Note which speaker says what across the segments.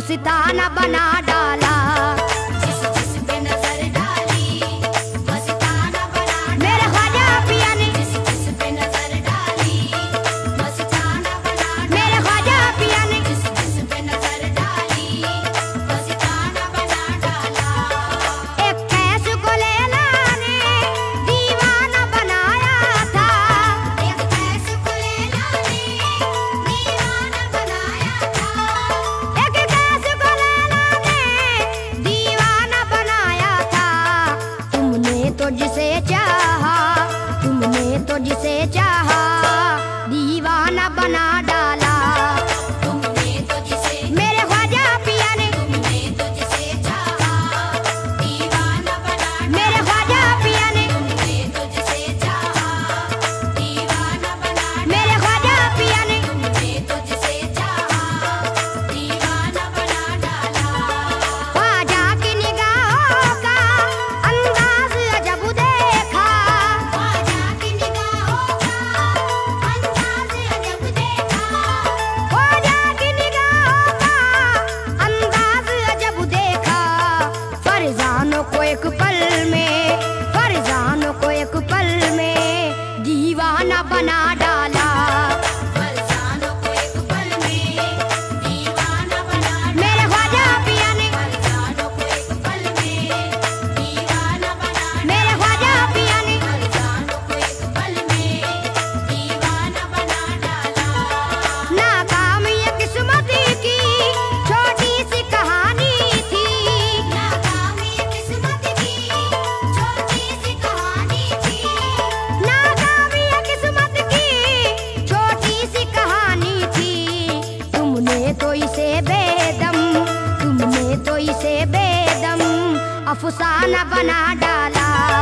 Speaker 1: मस्ताना बना डाला।
Speaker 2: जिस जिस पे नजर डाली मस्ताना बना डाला।
Speaker 1: मेरे ख्वाजा पिया ने
Speaker 2: जिस जिस पे नजर डाली मस्ताना बना डाला।
Speaker 1: मेरे ख्वाजा पिया ने
Speaker 2: जिस जिस पे नजर डाली मस्ताना बना डाला।
Speaker 1: एक कैस को लैला ने दीवाना बनाया था।
Speaker 2: एक कैस को लैला ने दीवाना बनाया था।
Speaker 1: एक कैस को लैला ने दीवाना बनाया था। तुमने तो जिसे चाहा, तुमने तो जिसे चाहा दीवाना बना डाला।
Speaker 2: तुमने तो जिसे
Speaker 1: मेरे ख्वाजा पिया ने
Speaker 2: तुमने तो जिसे चाहा दीवाना बना डाला।
Speaker 1: मेरे ख्वाजा पिया ने
Speaker 2: तुमने तो जिसे चाहा दीवाना बना डाला।
Speaker 1: मेरे ख्वाजा पिया ने
Speaker 2: तुमने तो जिसे चाहा दीवाना बना डाला।
Speaker 1: ख्वाजा की निगाहों का अंदाज अजब देखा।
Speaker 2: ख्वाजा की निगाहों का अंदाज अजब देखा।
Speaker 1: ख्वाजा की निगाहों का अंदाज अजब देखा। फरजानों को एक पल में, फरजानों को एक पल में दीवाना बना डाला।
Speaker 2: फरजानों को एक पल में दीवाना बना डाला।
Speaker 1: मेरे ख्वाजा पिया ने
Speaker 2: फरजानों को एक पल में दीवाना बना डाला।
Speaker 1: मेरे ख्वाजा पिया ने
Speaker 2: फरजानों को एक पल में दीवाना बना डाला।
Speaker 1: नाकाम ये किस्मत की छोटी सी कहानी थी।
Speaker 2: नाकामी किस्मत की छोटी सी कहानी थी।
Speaker 1: नाकाम ये किस्मत की छोटी सी कहानी थी। तुमने तो इसे बेदम, तुमने तो इसे बेदम अफसाना बना डाला।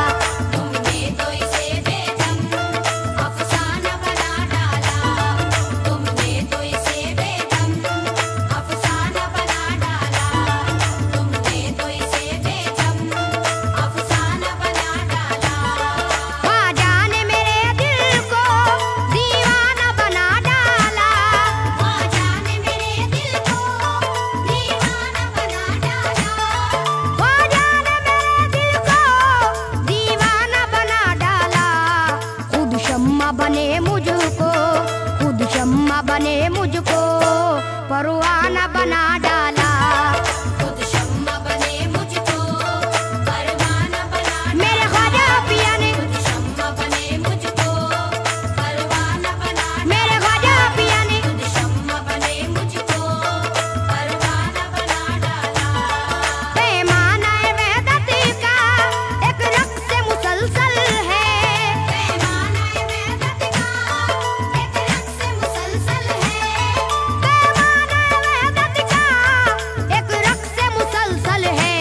Speaker 2: तुमने तो इसे बेदम अफसाना बना डाला। तुमने तो इसे बेदम अफसाना बना डाला। तुमने तो इसे बेदम अफसाना बना डाला।
Speaker 1: ख्वाजा ने मेरे दिल को दीवाना बना डाला।
Speaker 2: ख्वाजा ने मेरे दिल को दीवाना बना डाला।
Speaker 1: ख्वाजा ने मेरे दिल को दीवाना बना डाला। खुद शम्मा बने मुझको, खुद शम्मा बने मुझको परवाना बना डाला।
Speaker 2: खुद शम्मा बने मुझको परवाना बना डाला।
Speaker 1: मेरे ख्वाजा पिया ने
Speaker 2: खुद शम्मा बने मुझको परवाना बना डाला।
Speaker 1: मेरे ख्वाजा पिया ने
Speaker 2: खुद शम्मा बने मुझको परवाना बना डाला।
Speaker 1: पैमाना वहदत का एक रक्स मुसलसल है।
Speaker 2: पैमाना वहदत का एक रक्स मुसलसल है।
Speaker 1: पैमाना वहदत का एक रक्स मुसलसल है।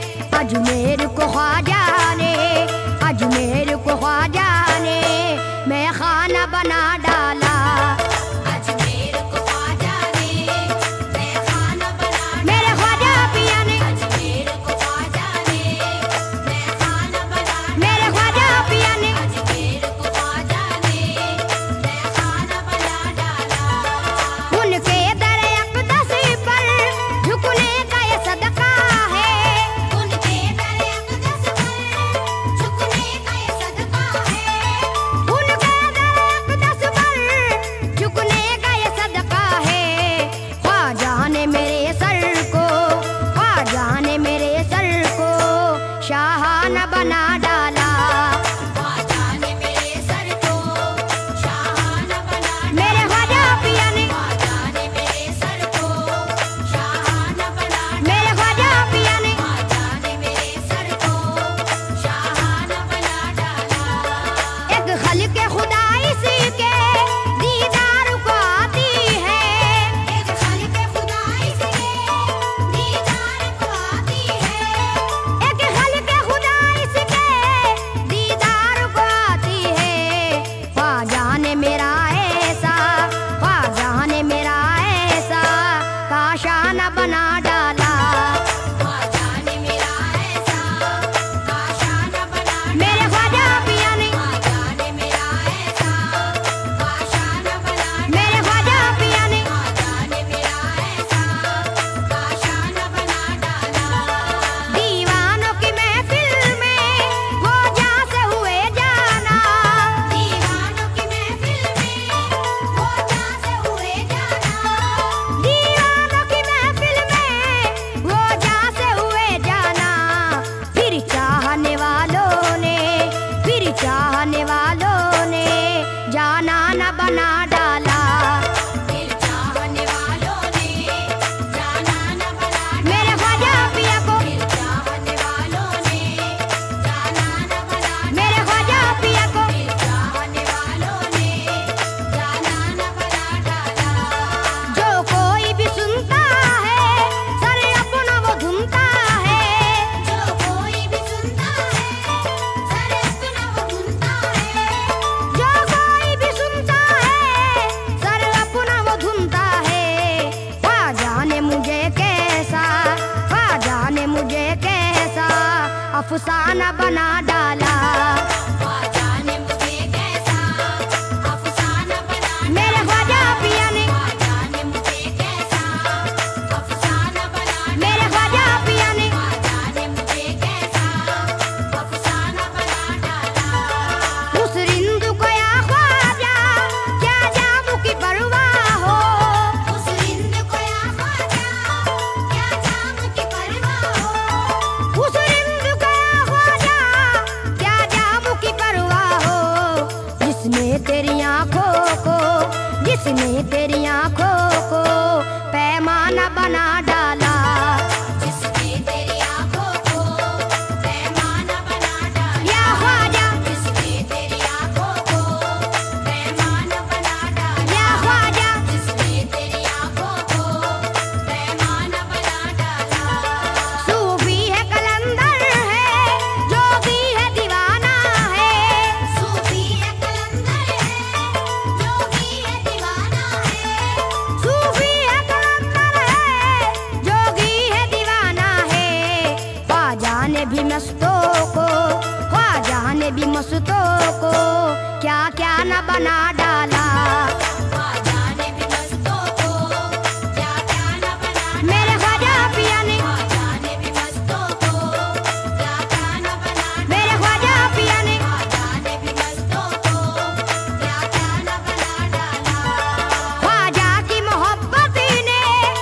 Speaker 1: अजमेर को ख्वाजा ने, अजमेर को ख्वाजा ने मैं खाना बना डाला।
Speaker 2: अजमेर को ख्वाजा ने मैं खाना बना डाला।
Speaker 1: मेरे ख्वाजा पिया ने
Speaker 2: अजमेर को ख्वाजा ने मैं खाना बना डाला।
Speaker 1: मेरे ख्वाजा पिया ने
Speaker 2: अजमेर को ख्वाजा ने मैं खाना बना डाला।
Speaker 1: उनके दर अक़दस पर झुकने का ये सदका है।
Speaker 2: उनके दर अक़दस पर झुकने का ये सदका
Speaker 1: अफसाना बना डाला।
Speaker 2: ख्वाजा ने मुझे कैसा अफसाना बना डाला।
Speaker 1: मेरे ख्वाजा पिया ने,
Speaker 2: ख्वाजा ने मुझे कैसा अफसाना बना डाला।
Speaker 1: मेरे ख्वाजा पिया ने,
Speaker 2: ख्वाजा ने मुझे कैसा अफसाना बना डाला।
Speaker 1: उस रिंद को या ख्वाजा क्या जामू की परवाह हो।
Speaker 2: उस रिंद को या ख्वाजा क्या जाम की परवाह हो।
Speaker 1: उस रिंद को या ख्वाजा क्या जामू की परवाह हो। जिसने तेरी आंखों को, जिसने तेरी आंखों को पैमाना बना डाला।
Speaker 2: जिसने तेरी आंखों को पैमाना बना डाला।
Speaker 1: या ख्वाजा,
Speaker 2: जिसने तेरी आंखों को पैमाना बना डाला।
Speaker 1: या ख्वाजा,
Speaker 2: जिसने तेरी आंखों को पैमाना बना डाला।
Speaker 1: सूफी है कलंदर है, जोगी है दीवाना है।
Speaker 2: सूफी है कलंदर है, जोगी है दीवाना है।
Speaker 1: सूफी है कलंदर है, जोगी है दीवाना है। ख्वाजा ने भी मस्तों को, ख्वाजा ने भी मस्तों को क्या क्या न बना डाला।
Speaker 2: ख्वाजा ने भी मस्तों को क्या क्या न बना डाला।
Speaker 1: मेरे ख्वाजा पिया ने,
Speaker 2: ख्वाजा ने भी मस्तों को क्या क्या न बना डाला।
Speaker 1: मेरे ख्वाजा पिया ने,
Speaker 2: ख्वाजा ने भी मस्तों को क्या क्या न बना डाला।
Speaker 1: ख्वाजा की मोहब्बत ने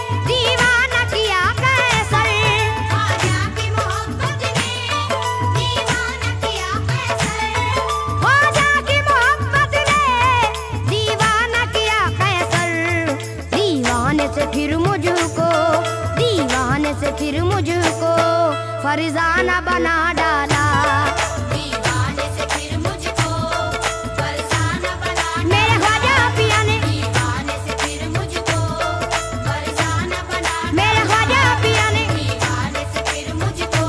Speaker 1: दीवाना किया कैसर।
Speaker 2: ख्वाजा की मोहब्बत ने दीवाना किया कैसर।
Speaker 1: ख्वाजा की मोहब्बत ने दीवाना किया कैसर। दीवाने से फिर मुझको, दीवाने से फिर मुझको फरजाना बना डाला।
Speaker 2: दीवाने से फिर मुझको फरजाना बना डाला।
Speaker 1: मेरे ख्वाजा पिया ने,
Speaker 2: दीवाने से फिर मुझको फरजाना बना डाला।
Speaker 1: मेरे ख्वाजा पिया ने,
Speaker 2: दीवाने से फिर मुझको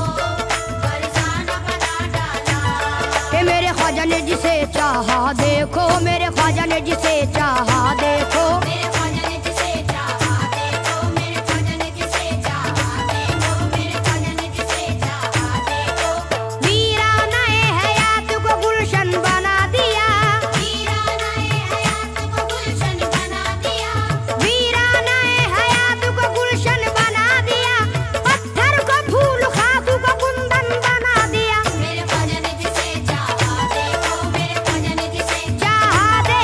Speaker 2: फरजाना बना डाला।
Speaker 1: कि मेरे ख्वाजा ने जिसे चाहा देखो, मेरे ख्वाजा ने जिसे चाहा देखो।
Speaker 2: मेरे ख्वाजा ने जिसे चाहा देखो। मेरे ख्वाजा ने जिसे चाहा देखो। मेरे ख्वाजा ने जिसे चाहा देखो।
Speaker 1: वीरानाए हयात को गुलशन बना दिया।
Speaker 2: वीरानाए हयात को गुलशन बना दिया।
Speaker 1: वीरानाए हयात को गुलशन बना दिया। पत्थर को फूल खातू को कुंदन बना दिया।
Speaker 2: मेरे ख्वाजा ने जिसे चाहा देखो। मेरे ख्वाजा ने जिसे
Speaker 1: चाहा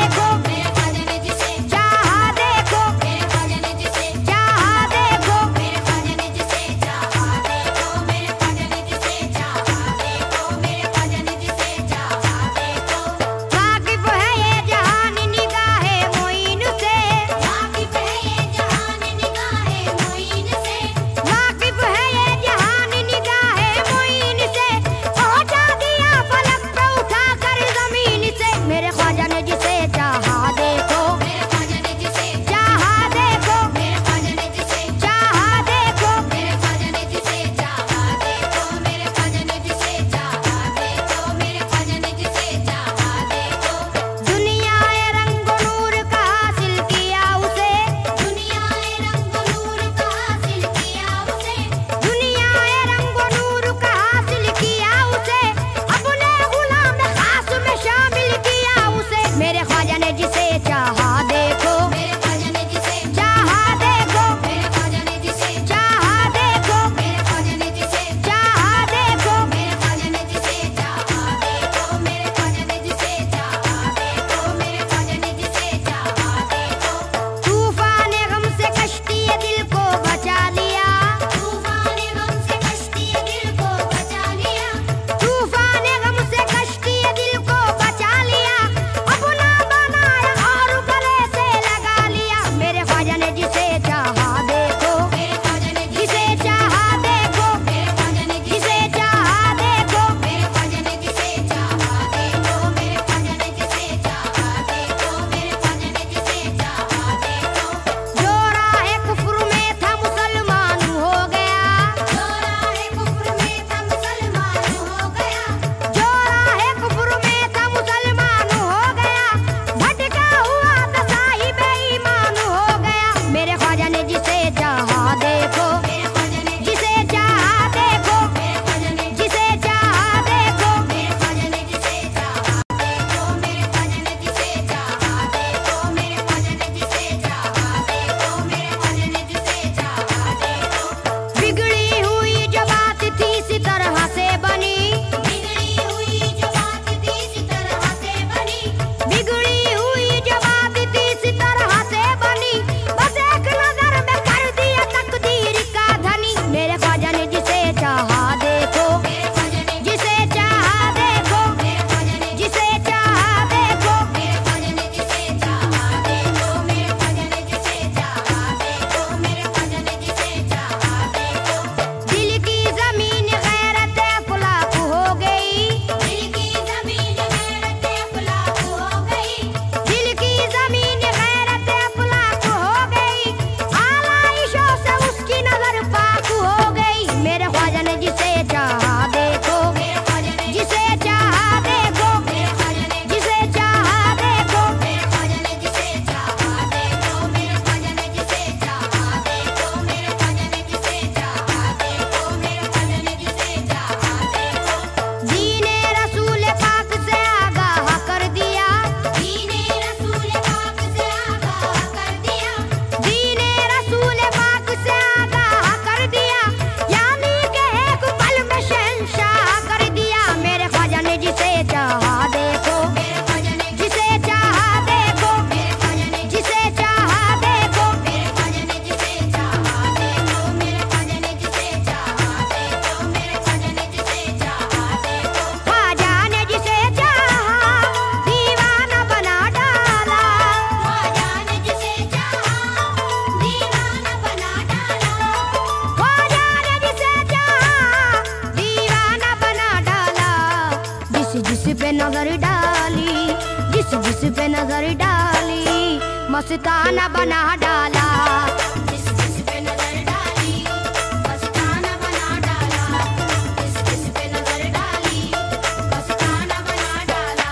Speaker 1: पे नजर डाली, जिस जिस पे नजर डाली मस्ताना बना डाला।
Speaker 2: जिस जिस पे नजर डाली मस्ताना बना डाला, जिस जिस पे नजर डाली मस्ताना बना डाला।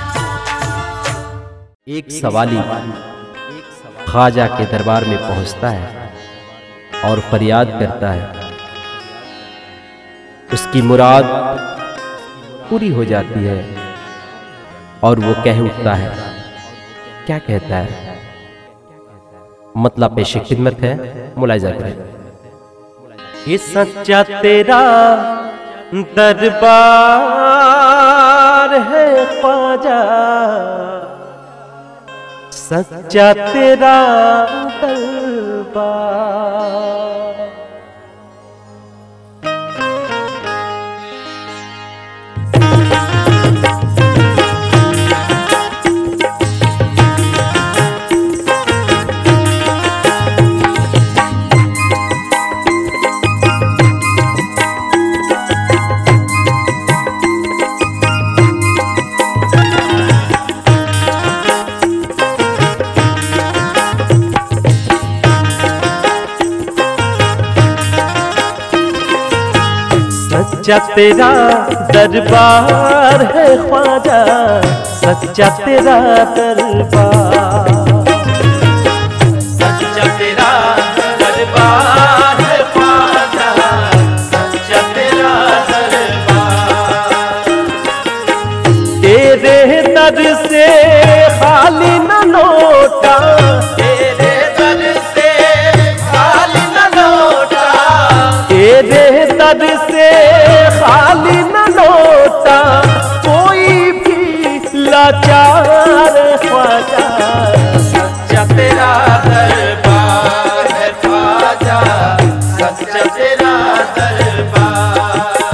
Speaker 3: एक सवाली ख्वाजा के दरबार में पहुंचता है और फरियाद करता है। उसकी मुराद पूरी हो जाती है और वो कह उठता है। क्या कहता है? मतलब पेश खिदमत है, मुलाहिजा करें। ये सच्चा तेरा दरबार है ख्वाजा, सच्चा तेरा दरबार। सच्चा तेरा दरबार है ख्वाजा, सच्चा तेरा दरबार। सच्चा तेरा दरबार है ख्वाजा, सच्चा तेरा दरबार। तेरे दर से खाली न लौटा, तेरे दर से खाली न लौटा, तेरे दर से खाली न लौटा कोई भी लाचार ख्वाजा। सच्चा तेरा दरबार है ख्वाजा, सच्चा तेरा दरबार।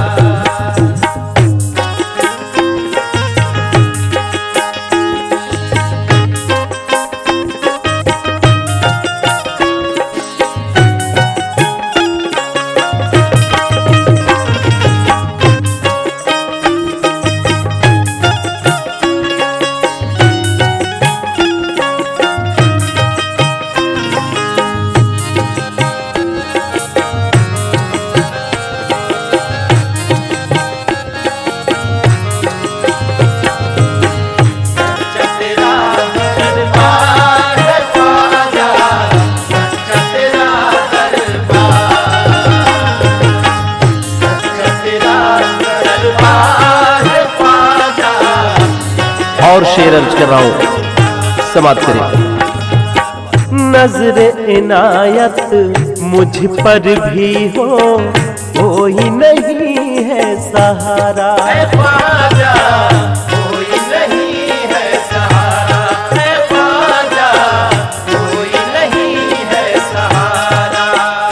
Speaker 3: और शेर अर्ज कर रहा हूं, समाप्त करें। नजर इनायत मुझ पर भी हो, कोई नहीं है सहारा ख्वाजा, कोई नहीं है सहारा ख्वाजा, कोई नहीं है सहारा।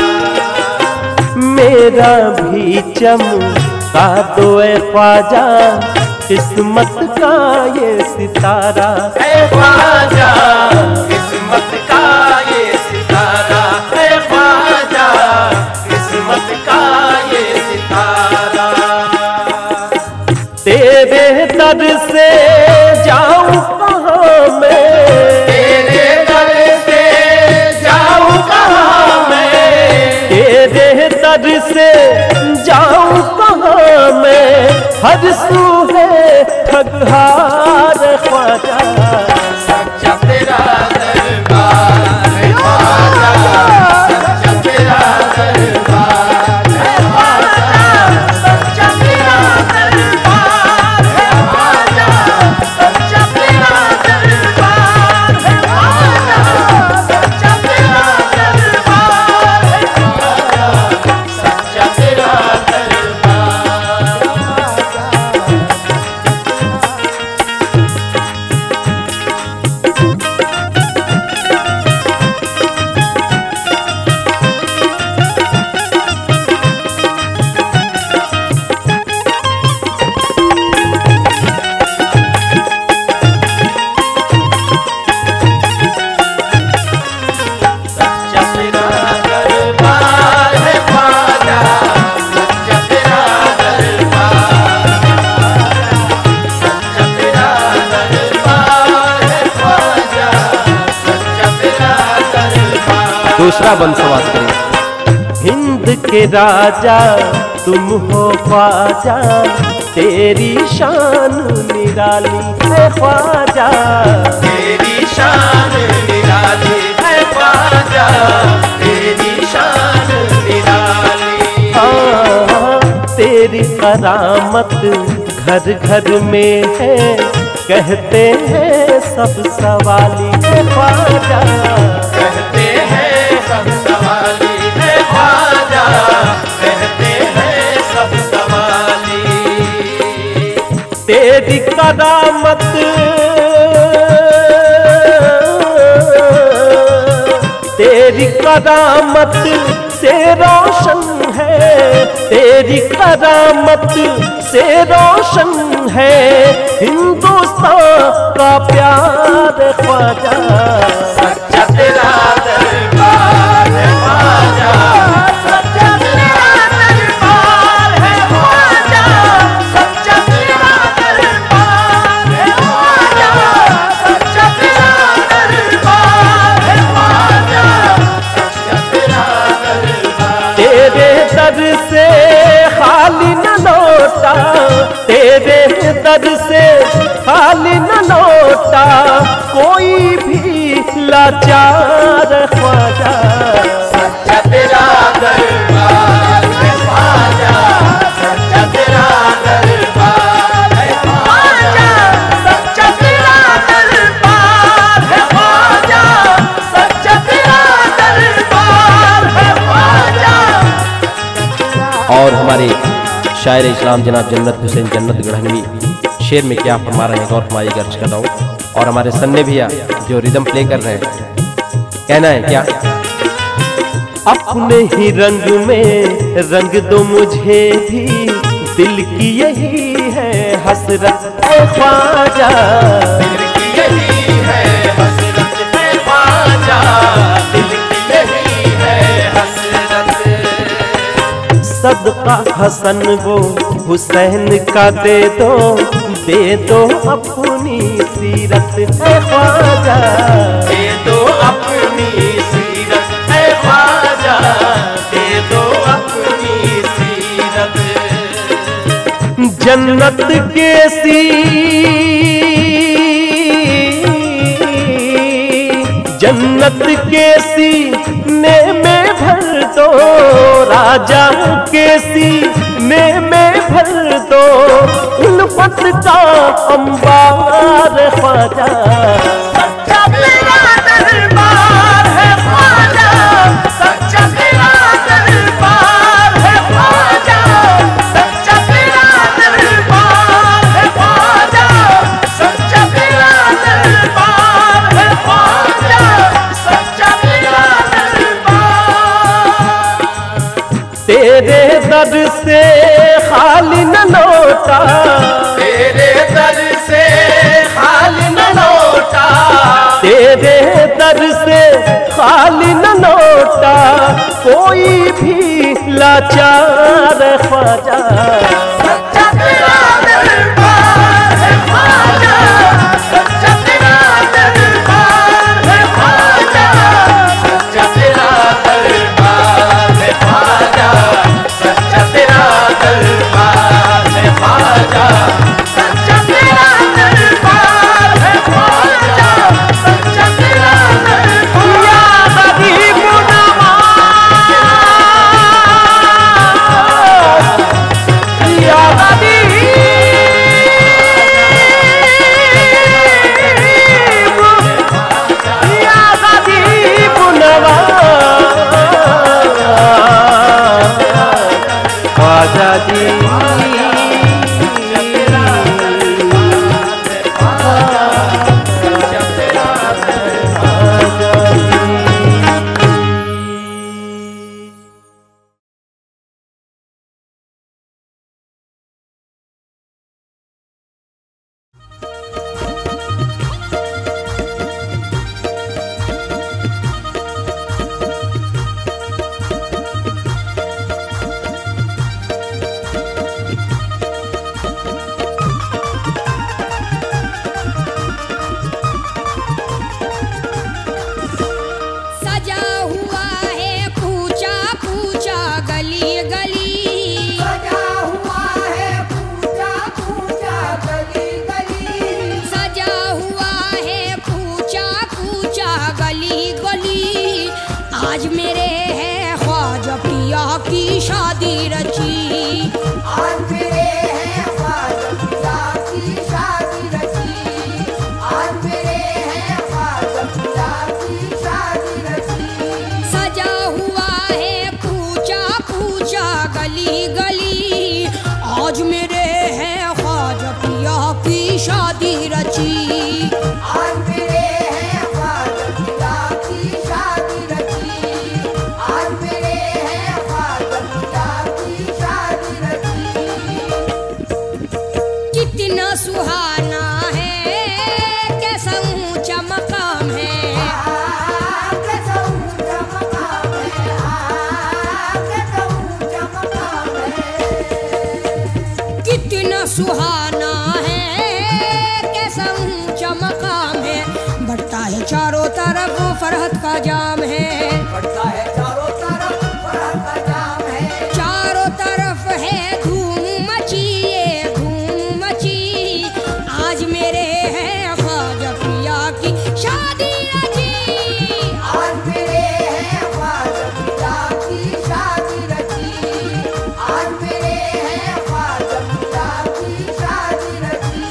Speaker 3: मेरा भी चमका दो ए ख्वाजा, किस्मत का ये सितारा है ख्वाजा, किस्मत का ये सितारा है ख्वाजा, किस्मत का ये सितारा। तेरे दर से जाऊं कहाँ मैं, तेरे दर से जाऊं कहाँ मैं, तेरे दर से जाऊं कहाँ मैं। हर सू है ठगहार ख्वाजा, सच्चा तेरा दरबार है ख्वाजा, सच्चा तेरा दरबार है ख्वाजा, सच्चा तेरा दरबार है ख्वाजा, सच्चा तेरा दरबार है ख्वाजा, सच्चा तेरा दरबार है ख्वाजा, सच्चा तेरा दरबार। दोबारा बंसवास करें।
Speaker 4: हिंद के राजा तुम हो ख्वाजा, तेरी शान निराली है ख्वाजा,
Speaker 5: तेरी शान निराली है ख्वाजा, तेरी शान निराली।
Speaker 4: तेरी करामत घर घर में है, कहते हैं सब सवाली है ख्वाजा,
Speaker 5: कहते हैं सब सवाली है ख्वाजा, कहते हैं सब सवाली।
Speaker 4: तेरी करामत तेरी करामत से रोशन है, तेरी करामत से रोशन है हिंदुस्तान का प्यार ख्वाजा।
Speaker 5: सच्चा तेरा दरबार है ख्वाजा, सच्चा तेरा दरबार है ख्वाजा, सच्चा तेरा दरबार है ख्वाजा, सच्चा तेरा दरबार है ख्वाजा, सच्चा तेरा दरबार।
Speaker 4: तेरे दर से खाली न लौटा, तेरे दर से खाली न लौटा कोई भी लाचार ख्वाजा।
Speaker 5: सच्चा तेरा दरबार है ख्वाजा, सच्चा तेरा दरबार है ख्वाजा, सच्चा तेरा दरबार है ख्वाजा, सच्चा तेरा दरबार है ख्वाजा।
Speaker 3: और हमारे शायर इस्लाम जनाब जन्नत हुसैन जन्नत गढ़नवी शेर में क्या फरमा रहे हैं, गौर फरमाइए, गर्ज कर रहा हूँ। और हमारे सन्ने भैया जो रिदम प्ले कर रहे हैं, कहना है क्या?
Speaker 4: अपने ही रंग में रंग दो मुझे भी, दिल की यही है हसरत है ख्वाजा,
Speaker 5: दिल की यही है हसरत है ख्वाजा, दिल की यही है हसरत।
Speaker 4: सदका हसन वो हुसैन का दे दो अपनी सीरत है ख्वाजा,
Speaker 5: दे दो अपनी सीरत है ख्वाजा, दे दो अपनी सीरत।
Speaker 4: जन्नत कैसी जन्नत कैसी ने में भर दो, राजा कैसी ने में भर दो उल्फत का अंबार ख्वाजा।
Speaker 5: सच्चा तेरा दरबार है ख्वाजा, सच्चा तेरा दरबार है ख्वाजा, सच्चा तेरा दरबार है ख्वाजा, सच्चा तेरा दरबार है ख्वाजा, सच्चा तेरा दरबार।
Speaker 4: तेरे दर से खाली न लौटा,
Speaker 5: तेरे दर से खाली न लौटा,
Speaker 4: तेरे दर से खाली न लौटा कोई भी लाचार ख्वाजा।
Speaker 5: सच्चा तेरा दरबार है ख्वाजा, सच्चा तेरा दरबार है ख्वाजा, सच्चा तेरा दरबार है ख्वाजा, सच्चा तेरा दरबार है ख्वाजा, सच्चा तेरा दरबार है ख्वाजा, सच्चा तेरा दरबार। या हबीब नवाज,
Speaker 4: या
Speaker 1: की शादी रची।
Speaker 2: आज मेरे हैं ख्वाजा पिया की शादी रची। आज मेरे हैं ख्वाजा पिया की शादी रची।
Speaker 1: सजा हुआ है पूछा पूछा गली गली, आज मेरे हैं ख्वाजा पिया की शादी रची।
Speaker 2: आज मेरे हैं ख्वाजा पिया की शादी रची। आज मेरे हैं ख्वाजा पिया की शादी रची।
Speaker 1: कितना सुहाना है, कैसा ऊंचा मकाम है।
Speaker 2: कैसा ऊंचा मकाम है, कैसा ऊंचा मकाम है।
Speaker 1: कितना सुहाना है, कैसा ऊंचा मकाम है। बढ़ता है चारों तरफ फरहत का जाम है।
Speaker 2: बढ़ता है चारों तरफ फरहत का जाम है।
Speaker 1: चारों तरफ है धूम मची, ये धूम मची। आज मेरे हैं ख्वाजा पिया की शादी रची।
Speaker 2: आज मेरे हैं ख्वाजा पिया की शादी रची। आज मेरे हैं ख्वाजा पिया की शादी रची।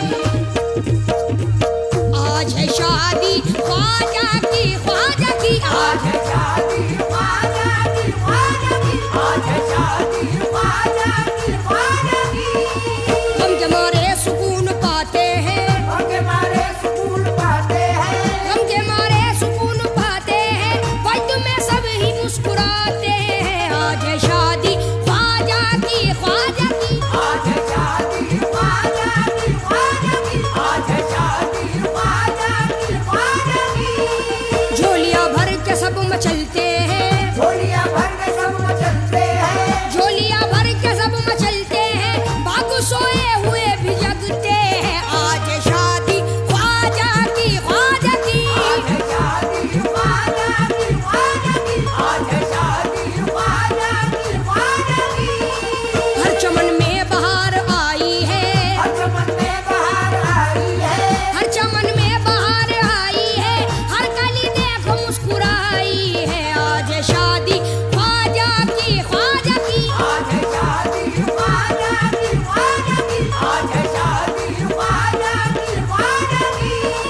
Speaker 1: आज है शादी ख्वाजा की, ख्वाजा की।
Speaker 2: आज है शादी ख्वाजा की, ख्वाजा की। आज है शादी ख्वाजा की, ख्वाजा की।
Speaker 1: हम के मारे सुकून पाते हैं,
Speaker 2: हम के मारे सुकून पाते हैं।
Speaker 1: हम के मारे सुकून पाते हैं। वक्त में सब ही मुस्कुराते हैं। आज है शादी ख्वाजा की, ख्वाजा की।
Speaker 2: आज है शादी ख्वाजा की, ख्वाजा की। आज है शादी ख्वाजा की, ख्वाजा की।
Speaker 1: झोलियां भर के सब मचलते हैं,
Speaker 2: झोलियां भर के सब मचलते हैं।
Speaker 1: झोलियां भर के सब मचलते हैं। बाग सोए हुए भी जगते हैं। आज है शादी ख्वाजा की, ख्वाजा की।
Speaker 2: आज है शादी ख्वाजा की, ख्वाजा की। आज है शादी ख्वाजा की, ख्वाजा की।
Speaker 1: हर चमन में बहार आई है,
Speaker 2: हर चमन में बहार आई है।
Speaker 1: हर चमन में बहार आई है। हर कली देखो मुस्कुराई है। आज है शादी ख्वाजा की, ख्वाजा की।
Speaker 2: आज है शादी ख्वाजा की, ख्वाजा की। आज है शादी ख्वाजा की, ख्वाजा की।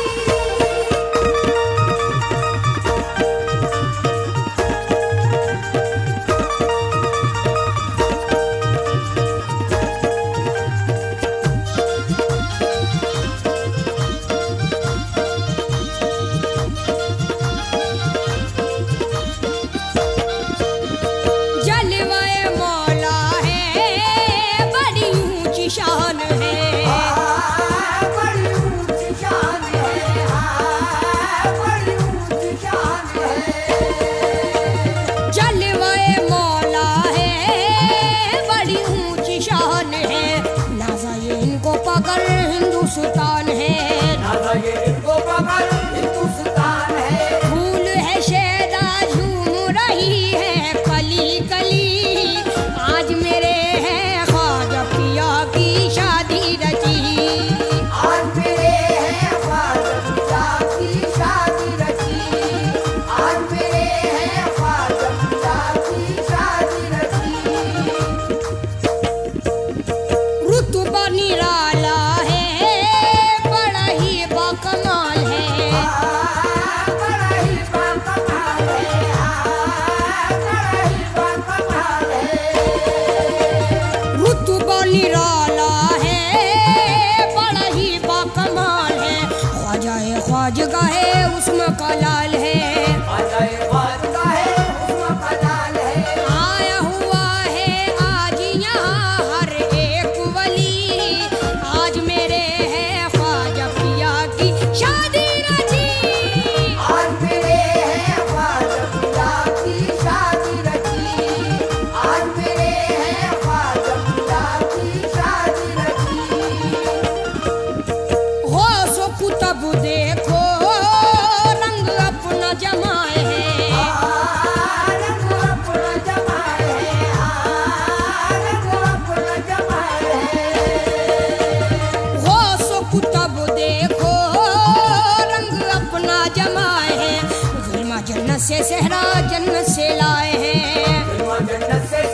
Speaker 1: जलवाए मौला है, बड़ी ऊंची शान है।
Speaker 2: बड़ी ऊंची शान है। बड़ी ऊंची शान है।
Speaker 1: जलवाए मौला है, बड़ी ऊंची शान है। नाज़ा ये इनको पकड़ हिंदुस्तान है।
Speaker 2: नाज़ा ये इनको पकड़ हिंदुस्तान है।
Speaker 1: फूल है शैदा झूम रही है कली कली। आज मेरे हैं ख्वाजा पिया की शादी रची।
Speaker 2: आज मेरे हैं ख्वाजा पिया की शादी रची। आज मेरे हैं ख्वाजा पिया की शादी रची।
Speaker 1: रुतबा निराला है, बड़ा ही बाकमाल है।
Speaker 2: बड़ा ही बाकमाल है। बड़ा ही बाकमाल है।
Speaker 1: रुतबा निराला है, बड़ा ही बाकमाल है। ख्वाजाए ख्वाजगा है, उसमें कलाल है।
Speaker 2: ख्वाजा ख्वाजा है, उसमें कलाल है।
Speaker 1: आया हुआ है आज यहाँ हर एक वली। आज मेरे हैं ख्वाजा पिया की शादी रची।
Speaker 2: आज मेरे हैं ख्वाजा पिया की शादी रची। आज मेरे हैं ख्वाजा पिया की शादी रची।
Speaker 1: गौसो कुतब देखो रंग अपना जमाए है।
Speaker 2: रंग अपना जमाए है। रंग अपना जमाए है।
Speaker 1: गौसो कुतब देखो रंग अपना जमाए है। गुलमा जन्नत से सहरा जन्नत से लाए हैं।
Speaker 2: जन्नत से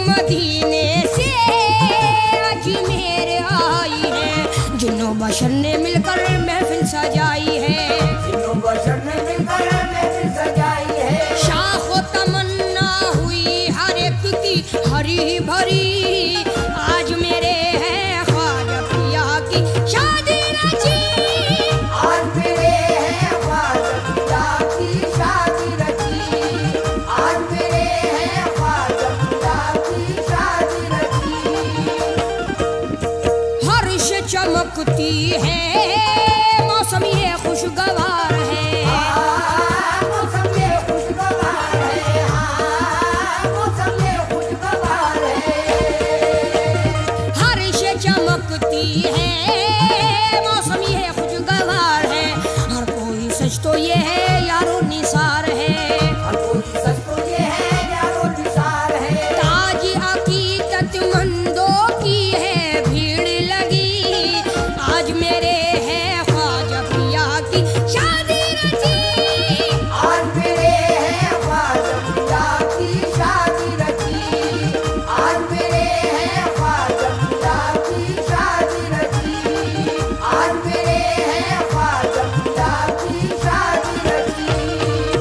Speaker 1: मदीने से अजमेर आई है, जिन्हों बशर ने मिलकर महफिल सजाई है,
Speaker 2: जिन्हों बशर ने मिलकर महफिल सजाई है।
Speaker 1: शाखो तमन्ना हुई हर एक की हरी भरी, आज मेरे हैं ख्वाजा पिया की शादी रची,
Speaker 2: आज मेरे हैं ख्वाजा पिया की शादी रची, आज मेरे हैं ख्वाजा पिया की शादी रची।
Speaker 1: हर्ष चमकती है, मौसम ये खुशगवार है,
Speaker 2: मौसम ये खुशगवार है, मौसम ये खुशगवार है।
Speaker 1: हर्ष चमकती है, मौसम ये खुशगवार है, हर कोई सच तो ये है यारो निसार है,
Speaker 2: हर कोई सच तो ये है यारो निसार है।
Speaker 1: ताज अकीदतमंदों की है भीड़ लगी, आज मेरे हैं ख्वाजा पिया की शादी रची,
Speaker 2: आज मेरे हैं ख्वाजा पिया की शादी रची, आज मेरे हैं ख्वाजा पिया की शादी रची, आज मेरे हैं ख्वाजा पिया की शादी रची।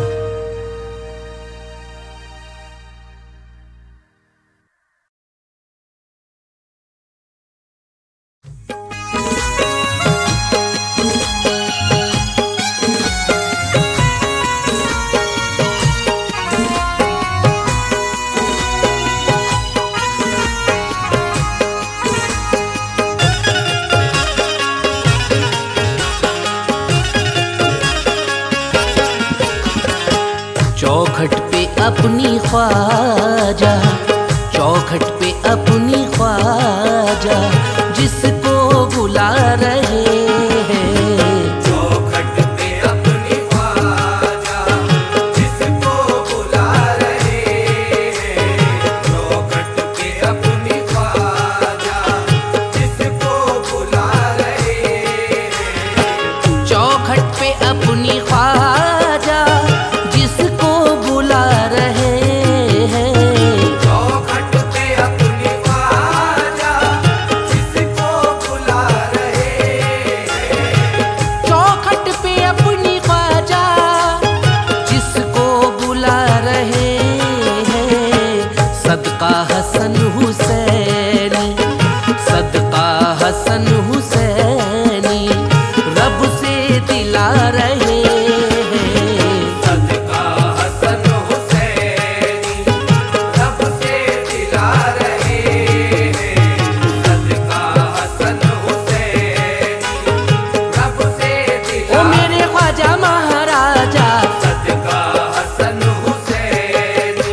Speaker 6: चौखट पे अपनी ख्वाजा, चौखट पे अपनी ख्वाजा, जिसको बुला रहे हैं,
Speaker 5: चौखट पे अपनी ख्वाजा, जिसको बुला रहे हैं, चौखट पे अपनी ख्वाजा, जिसको बुला रहे हैं,
Speaker 6: चौखट पे अपनी ख्वाजा, जिसको बुला रहे हैं,
Speaker 5: चौखट पे अपनी ख्वाजा, जिसको बुला रहे हैं,
Speaker 6: चौखट पे अपनी ख्वाजा, जिसको बुला रहे हैं, सदका हसन हुसैनी, सदका हसन हुसैनी, रब से दिला रहे हैं,
Speaker 5: सदका हसन हुसैनी, रब से दिला रहे हैं, सदका हसन हुसैनी, रब से
Speaker 6: ओ
Speaker 5: दिला,
Speaker 6: मेरे ख्वाजा महाराजा,
Speaker 5: सदका हसन हुसैनी।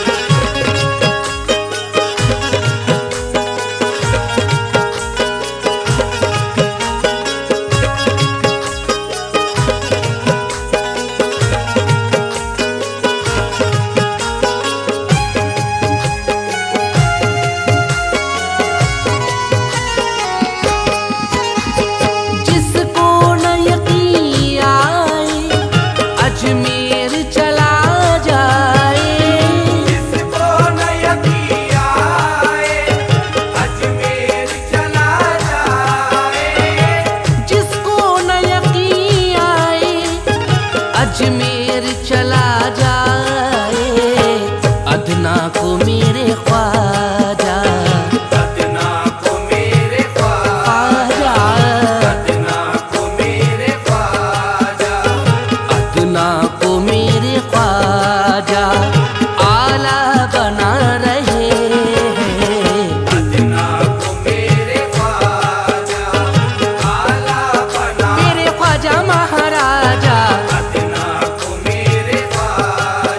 Speaker 6: जिसको न यकीन आए, अजमेर चला जाए,
Speaker 5: जिसको न यकीन आए, अजमेर चला जाए,
Speaker 6: जिसको न यकीन आए, अजमेर चला जाए, अदना को मेरे ख्वाजा,
Speaker 5: अदना को मेरे ख्वाजा, अदना को मेरे ख्वाजा,
Speaker 6: अदना को मेरे ख्वाजा, आला बना रहे हैं,
Speaker 5: अदना को मेरे ख्वाजा, आला बना,
Speaker 6: मेरे ख्वाजा महाराजा,
Speaker 5: अदना को मेरे ख्वाजा,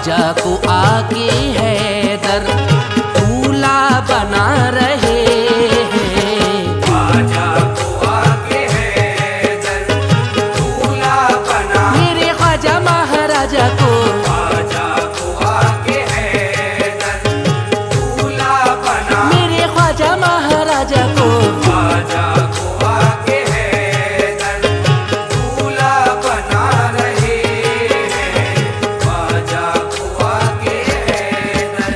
Speaker 6: ख्वाजा को आके हैदर दूल्हा बना रहे हैं।
Speaker 2: ख्वाजा को आके हैदर दूल्हा बना,
Speaker 6: मेरे ख्वाजा महाराजा को
Speaker 2: ख्वाजा को आके हैदर दूल्हा बना,
Speaker 6: मेरे ख्वाजा महाराजा को
Speaker 2: ख्वाजा को आके हैदर दूल्हा बना रहे हैं। ख्वाजा को आके हैदर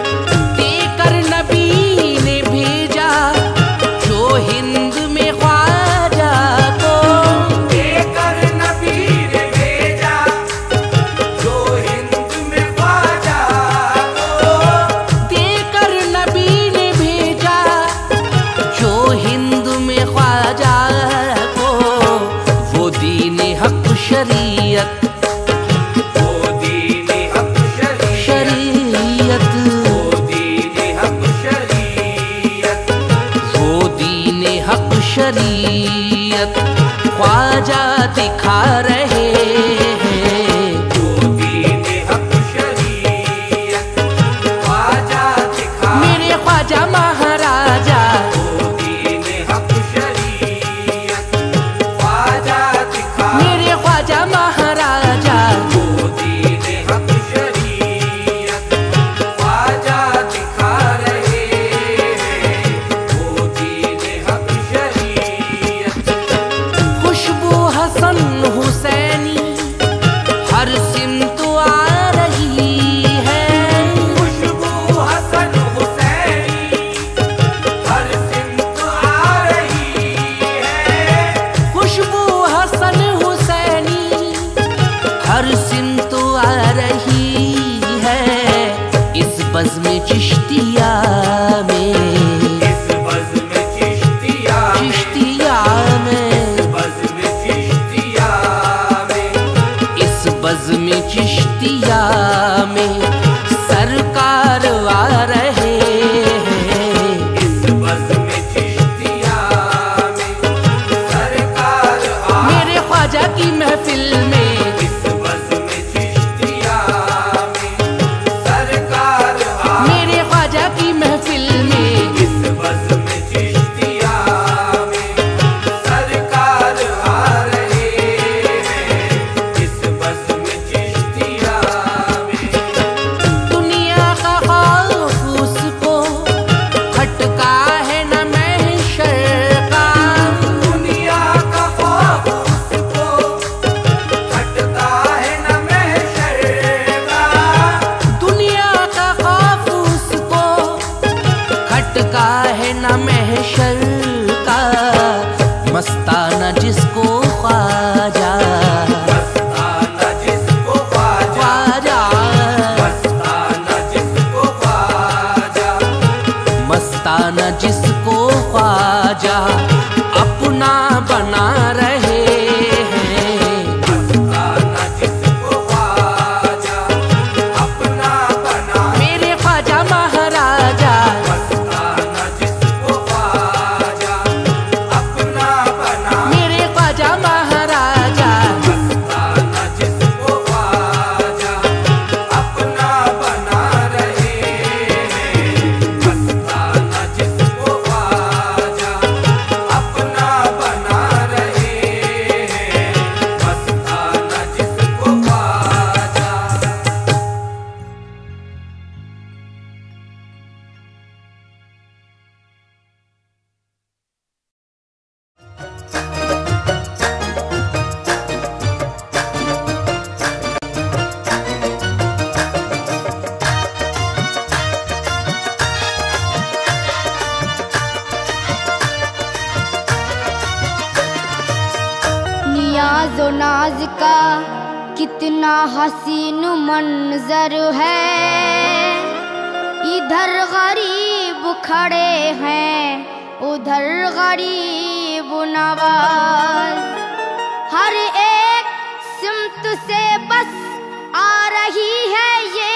Speaker 6: देकर नबी ने भेजा जो हिंद में ख्वाजा को,
Speaker 2: देकर नबी ने भेजा जो हिंद में ख्वाजा को,
Speaker 6: देकर नबी ने भेजा जो हिंद में ख्वाजा को। वो दीन हक शरीयत,
Speaker 2: वो दीन हक शरीयत,
Speaker 6: शरीयत,
Speaker 2: वो दीन हक शरीयत,
Speaker 6: वो दीन हक शरीयत ख्वाजा दिखा रहे हैं।
Speaker 2: वो दीन हक शरीयत ख्वाजा दिखा,
Speaker 6: मेरे ख्वाजा महाराजा
Speaker 2: वो दीन हक शरीयत ख्वाजा दिखा,
Speaker 6: मेरे ख्वाजा महाराजा
Speaker 2: वो दीन हक शरीयत ख्वाजा दिखा रहे हैं। वो दीन हक शरीयत
Speaker 6: खुशबू हसन हुसैनी हर सिमत आ रही है।
Speaker 2: खुशबू हसन हुसैनी हर सिमत आ रही है।
Speaker 6: खुशबू हसन हुसैनी हर सिमत आ रही है। इस बज़्म चिश्तिया में,
Speaker 2: इस बज़्म चिश्तिया में,
Speaker 6: चिश्तिया में,
Speaker 2: बज़्म चिश्तिया में,
Speaker 6: इस बज़्म चिश्तिया में सरकार आ रहे हैं।
Speaker 2: इस बज़्म चिश्तिया में सरकार आ,
Speaker 6: मेरे ख्वाजा की महफिल में,
Speaker 2: इस बज़्म चिश्तिया में सरकार आ,
Speaker 6: मेरे ख्वाजा की महफिल में
Speaker 2: इस बज़्म चिश्तिया में सरकार आ रहे हैं। इस बज़्म चिश्तिया में
Speaker 6: दुनिया का खौफ उसको खटका है न महशर का।
Speaker 2: दुनिया का खौफ उसको खटका है न महशर का।
Speaker 6: दुनिया का खौफ उसको खटका है न महशर का। मस्ताना जिसको ख्वाजा,
Speaker 2: मस्ताना जिसको ख्वाजा,
Speaker 6: ख्वाजा,
Speaker 2: मस्ताना जिसको ख्वाजा,
Speaker 6: मस्ताना जिसको ख्वाजा अपना बना रहे हैं।
Speaker 2: मस्ताना जिसको ख्वाजा अपना बना,
Speaker 6: मेरे ख्वाजा महाराजा
Speaker 2: मस्ताना जिसको ख्वाजा अपना बना,
Speaker 6: मेरे ख्वाजा महाराजा
Speaker 2: मस्ताना जिसको ख्वाजा अपना बना रहे हैं। मस्ताना जिसको ख्वाजा अपना बना रहे हैं। मस्ताना जिसको ख्वाजा।
Speaker 1: नियाज़ो नाज का कितना हसीन मंजर है। इधर गरीब खड़े हैं, उधर गरीब नवाज। हर एक सिमत से बस आ रही है ये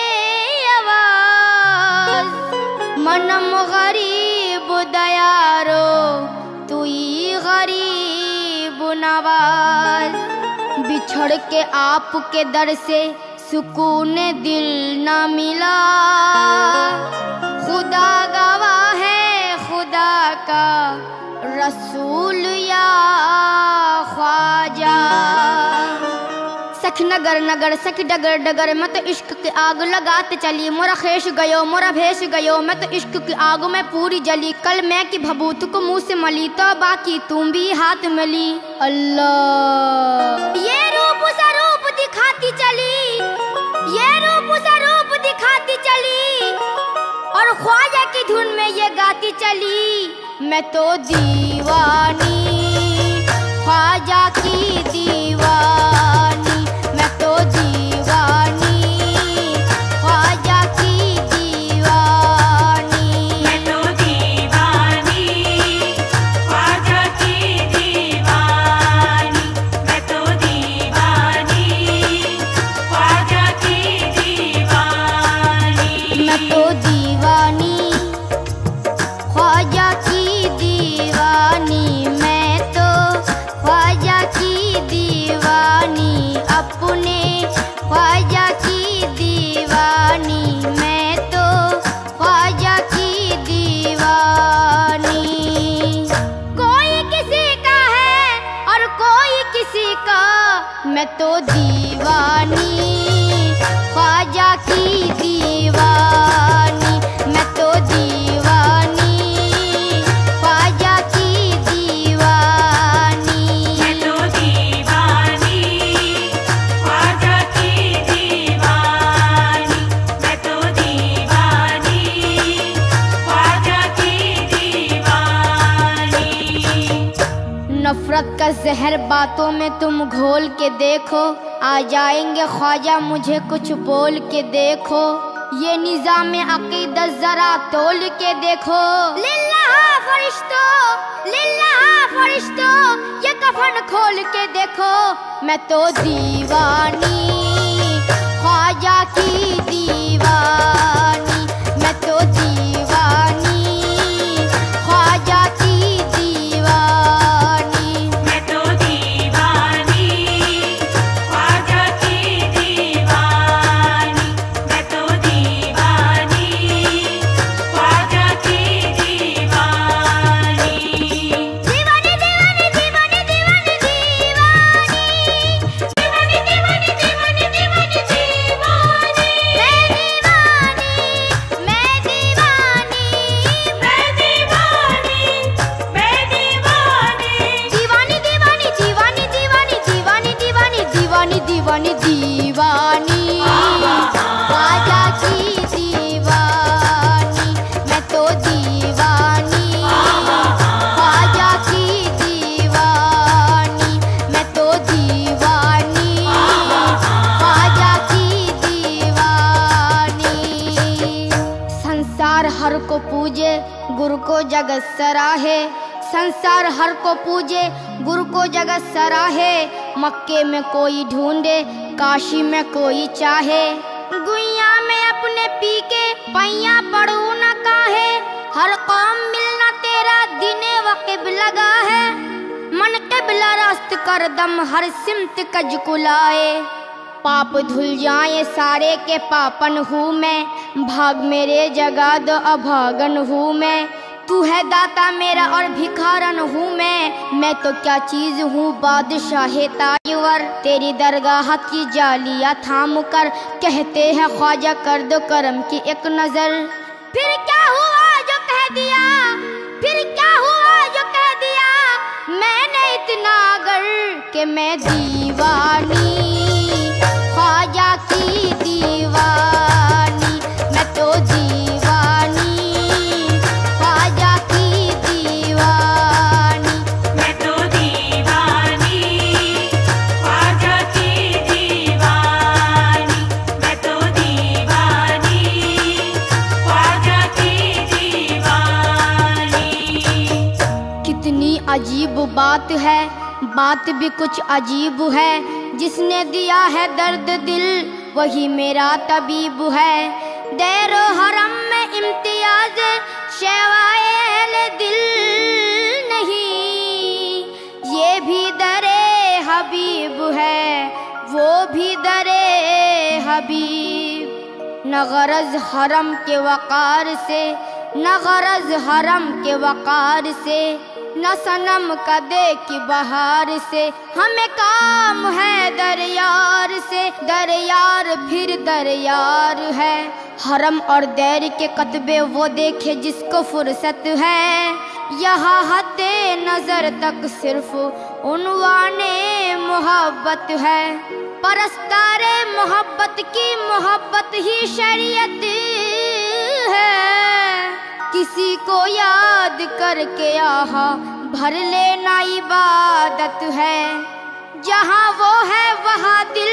Speaker 1: आवाज। मनम गरीब दयारो तुई गरीब नवाज। बिछड़ के आपके दर से सुकून दिल न मिला, खुदा गवाह है खुदा का रसूल या ख्वाजा। सख नगर नगर सख डगर डगर, मैं तो इश्क की आग लगाते चली, मोरा खेश गयो मोरा भेष गयो, मैं तो इश्क की आग में पूरी जली। कल मैं की भभूत को मुंह से मली, तो बाकी तुम भी हाथ मली। अल्लाह ये रूप सा रूप दिखाती चली, ये रूप सा रूप दिखाती चली, और ख्वाजा की धुन में ये गाती चली। मैं तो दीवानी ख्वाजा की दीवानी, मैं तो दीवानी ख्वाजा की दीवानी,
Speaker 7: मैं तो दीवानी ख्वाजा की दीवानी, मैं तो दीवानी ख्वाजा की दीवानी,
Speaker 1: मैं तो दीवानी ख्वाजा की दीवानी, मैं तो ख्वाजा की दीवानी, अपने ख्वाजा की दीवानी, मैं तो ख्वाजा की दीवानी। कोई किसी का है और कोई किसी का, मैं तो दीवानी ख्वाजा की दीवानी, मैं तो दीवानी ख्वाजा की दीवानी,
Speaker 7: मैं तो दीवानी ख्वाजा की दीवानी, मैं तो दीवानी ख्वाजा की दीवानी।
Speaker 1: नफरत का जहर बातों में तुम घोल के देखो, आ जाएंगे ख्वाजा मुझे कुछ बोल के देखो। ये निज़ाम अक़ीदत जरा तोल के देखो। लिल्लाह फरिश्तो ये कफन खोल के देखो। मैं तो दीवानी ख्वाजा की दीवानी, मैं तो दीवानी ख्वाजा की दीवानी,
Speaker 7: मैं तो दीवानी ख्वाजा की दीवानी, मैं तो दीवानी ख्वाजा की दीवानी।
Speaker 1: दीवानी दीवानी दीवानी दीवानी दीवानी दीवानी दीवानी दीवानी दीवानी दीवानी, मैं दीवानी
Speaker 7: मैं दीवानी मैं दीवानी
Speaker 1: दीवानी दीवानी दीवानी दीवानी दीवानी दीवानी दीवानी दीवानी ख्वाजा की दीवानी, मैं तो दीवानी ख्वाजा की दीवानी, मैं तो दीवानी ख्वाजा की दीवानी। संसार हर को पूजे गुरु को जगत सराहे, संसार हर को पूजे गुरु को जगत सराहे। मक्के में कोई ढूंढे काशी में कोई चाहे, गुइया में अपने पी के पैया पड़ू न काहे। हर कौम मिलना तेरा दिने वक़िब लगा है, मन क़िबला रास्त कर दम हर सिमत कज कुलाए। पाप धुल जाए सारे के पापन हूँ मैं, भाग मेरे जगा दो अभागन हूँ मैं। तू है दाता मेरा और भिखारन हूँ मैं तो क्या चीज हूँ बादशाह ताजवर। तेरी दरगाह की जालियाँ थाम कर कहते हैं ख्वाजा कर दो करम की एक नजर। फिर क्या हुआ जो कह दिया, फिर क्या हुआ जो कह दिया मैंने इतना अगर कि मैं दीवानी ख्वाजा की दीवानी, मैं तो दीवानी ख्वाजा की दीवानी,
Speaker 7: मैं तो दीवानी ख्वाजा की दीवानी, मैं तो दीवानी ख्वाजा की दीवानी।
Speaker 1: कितनी अजीब बात है, बात भी कुछ अजीब है। जिसने दिया है दर्द दिल वही मेरा तबीब है। देरो हरम में इम्तियाज शवाएल दिल नहीं, ये भी दरे हबीब है वो भी दरे हबीब, न गरज हरम के वकार से, न गरज हरम के वकार से, न सनम का देख बहार से, हमें काम है दरयार से, दरयार फिर दरयार है। हरम और दैर के कतबे वो देखे जिसको फुर्सत है, यहाँ हद्दे नजर तक सिर्फ उन्वाने मोहब्बत है। परस्तारे मोहब्बत की मोहब्बत ही शरीयत है, किसी को याद करके आहा भर लेना इबादत है। जहाँ वो है वहाँ दिल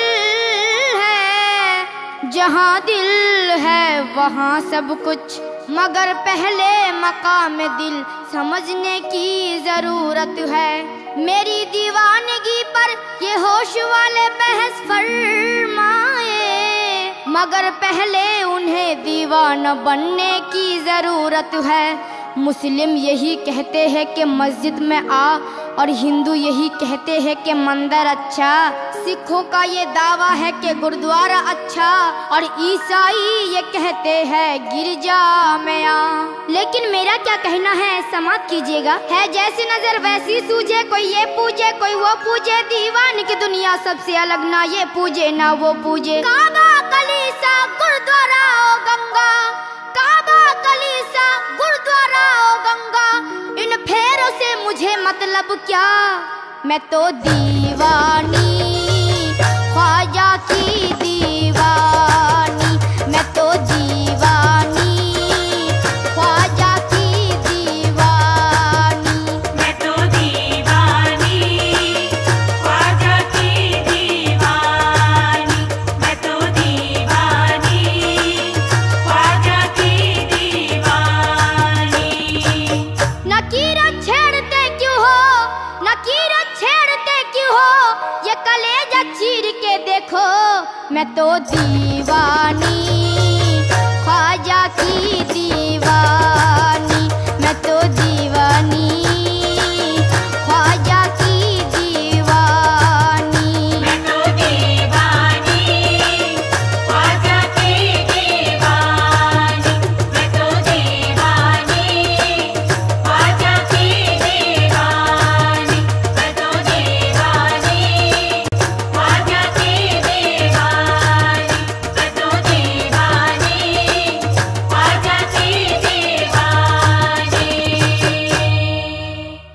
Speaker 1: है, जहाँ दिल है वहाँ सब कुछ, मगर पहले मकाम दिल समझने की जरूरत है। मेरी दीवानगी पर ये होश वाले बहस फरमाए, मगर पहले उन्हें दीवाना बनने की जरूरत है। मुस्लिम यही कहते हैं कि मस्जिद में आ, और हिंदू यही कहते हैं कि मंदिर अच्छा, सिखों का ये दावा है कि गुरुद्वारा अच्छा, और ईसाई ये कहते हैं गिरजा में आ। लेकिन मेरा क्या कहना है समाप्त कीजिएगा। है जैसी नजर वैसी सूझे, कोई ये पूजे कोई वो पूजे, दीवान की दुनिया सबसे अलग, ना ये पूजे ना वो पूजे। काबा कलीसा गुरुद्वारा ओ गंगा, काबा कलीसा गुरुद्वारा ओ गंगा, इन फेरों से मुझे मतलब क्या, मैं तो दीवानी ख्वाजा की दीवानी, मैं तो दीवानी ख्वाजा की दीवानी,
Speaker 7: मैं तो दीवानी ख्वाजा की दीवानी, मैं तो दीवानी ख्वाजा की दीवानी।
Speaker 1: नकीरा छेड़ते क्यों हो, नकीरा छेड़ते क्यों हो, ये कलेजा चीर के देखो, मैं तो दीवानी